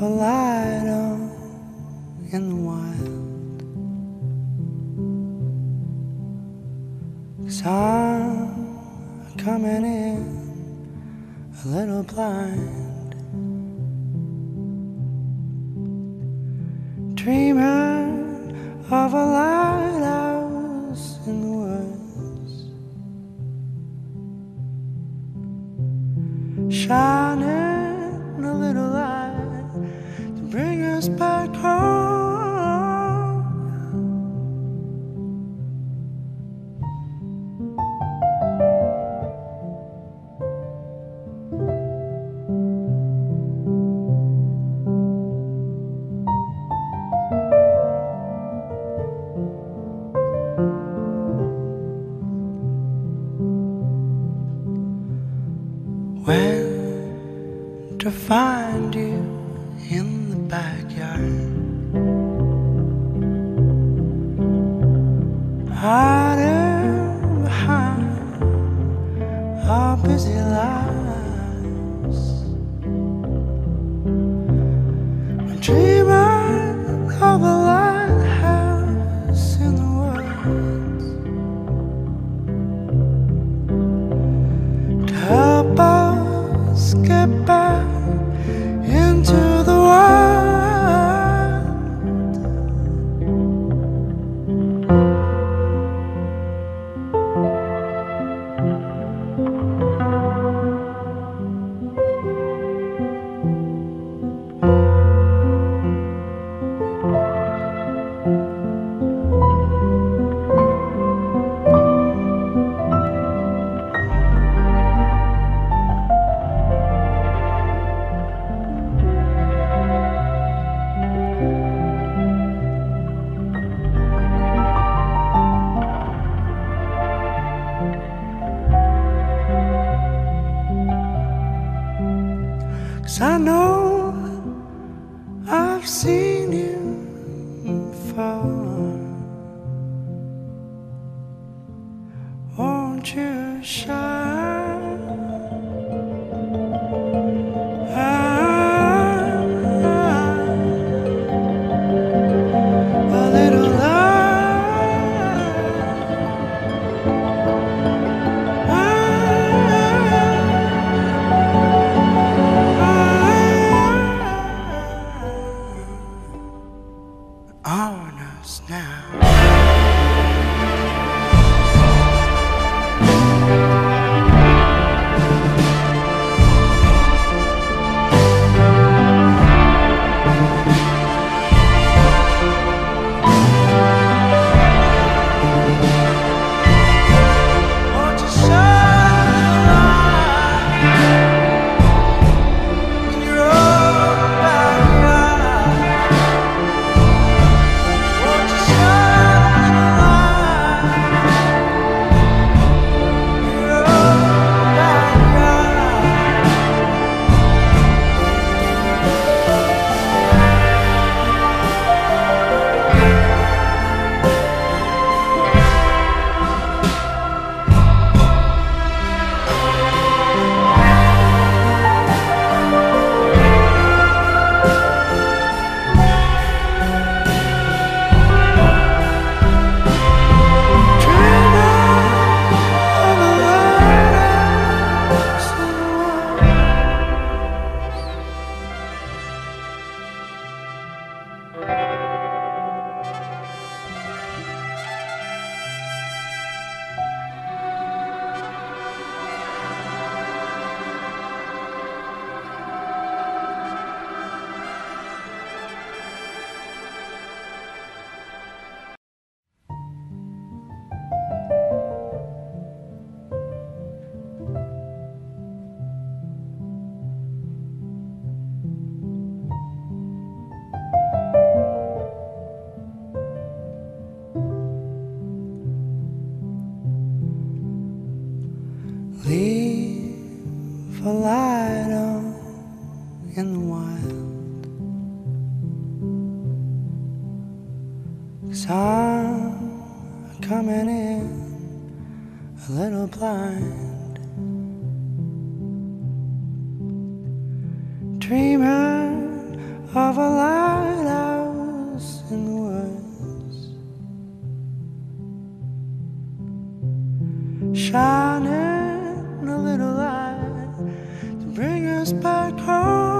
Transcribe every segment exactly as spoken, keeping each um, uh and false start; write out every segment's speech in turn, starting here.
a light on in the wild, 'cause I'm coming in a little blind, dreaming of a lighthouse in the woods, shining a little light to bring us back home. When to find you in the backyard, hiding behind our busy lives, we're dreaming of a lighthouse in the woods to help us get back into the wild. Cause I know I've seen you before. Won't you shine a little on us now? Leave a light on in the wild, 'cause I'm coming in a little blind, dreaming shining a little light to bring us back home.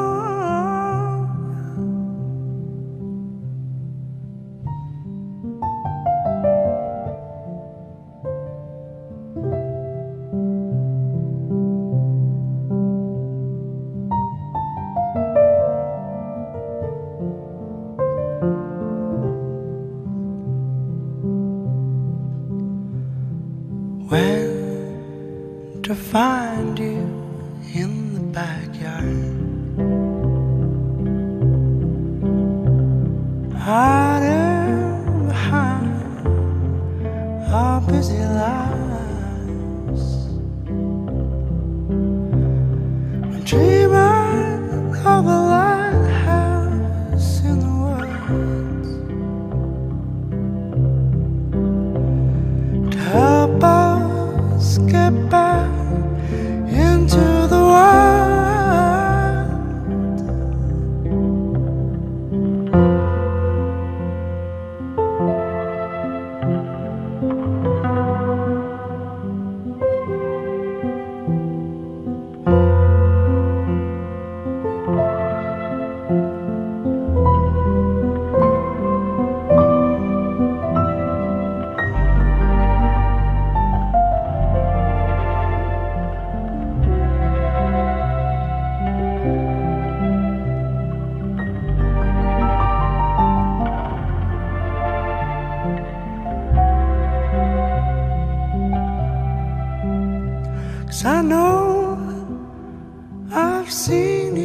When to find you in the backyard, hiding behind our busy lives. We're dreaming of a lighthouse in the woods to help us get back into the world. Cause I know I've seen you